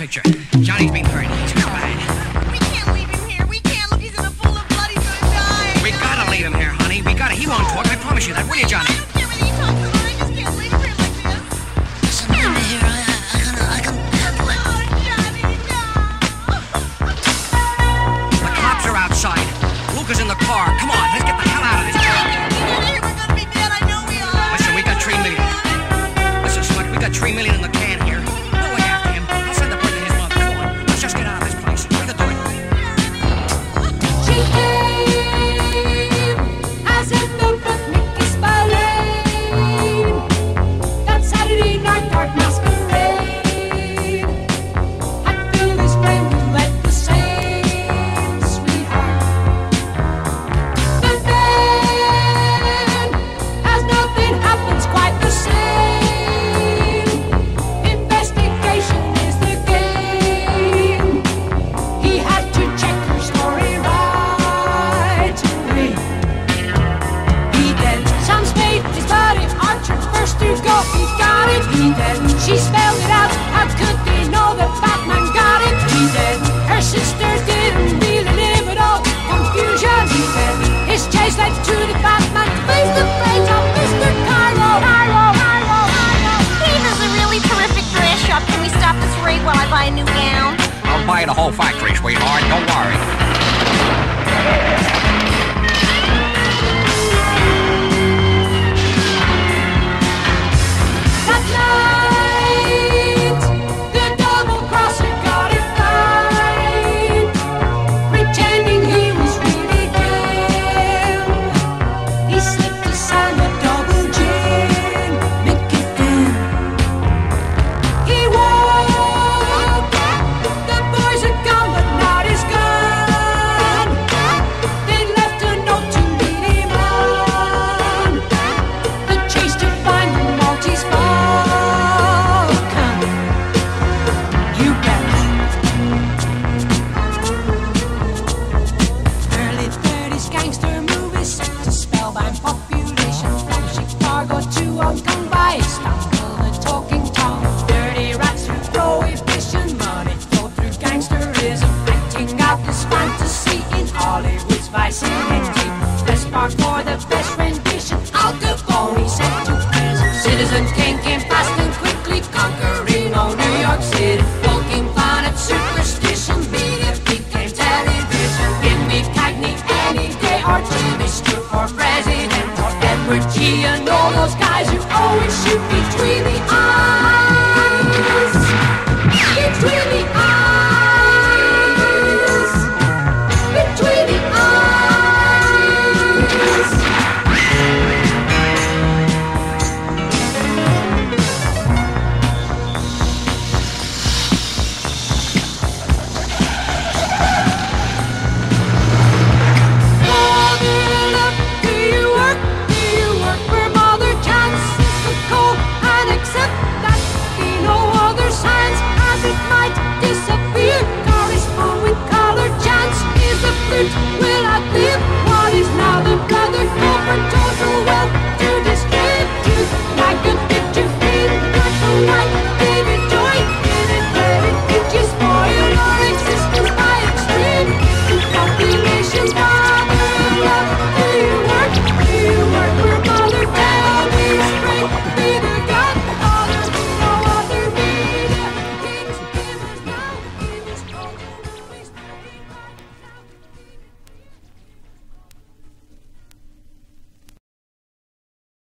picture. Johnny's been hurt. He's real bad. We can't leave him here. We can't. Look, he's in a pool of blood. He's gonna die. We gotta leave him here, honey. We gotta. He won't talk. I promise you that. Will you, Johnny? I don't care whether you talk to him. I just can't leave him here like this. Listen, leave me here. I can handle it. Oh, Johnny, no. The cops are outside. Luca's in the car. Come on, let's get the hell out of this town. We're gonna be dead. I know we are. Listen, we got $3 million. Listen, Slut, we got $3 million in the can here. We'll look after him. I'll send the bird to his mother. Come on, let's just get out of this place. We can do it. She came as if the Mickey's ballet. That Saturday night dark masquerade had filled his brain with let the same sweetheart. But then, as nothing happens quite the same, investigation is the game. He had to check her story right away. He did. Some spade his buddy Archer's first to go. He got it. He did. She spelled it out. How could they know that Batman got it? He did. Her sister didn't really live at all. Confusion. He did. His chase led to the Batman. Face the face of Mr. Cairo. Hey, there's a really terrific dress shop. Can we stop this raid while I buy a new gown? I'll buy the whole factory, sweetheart. Don't worry. That night, the double-crosser got it right, pretending he was really game. He slipped aside a double gin, make it then. He woke, the boys are gone, but not his gun. They left a note to lead him on, the chase to find the Maltese Falcon. You bet. Early 30s gangster movies set to spellbind population from Chicago to Hong Kong by Istanbul, the talking Tom. Dirty rats through prohibition, money flow through gangsterism, acting out this fantasy in Hollywood's vicinity. Best part for the best rendition, Al Capone sent to prison. Citizen Kane came fast and quickly, conquering all New York City. Poking fun at superstition, media became television. Give me Cagney any day, or Jimmy Stewart for president, or Edward G and all those guys who always shoot me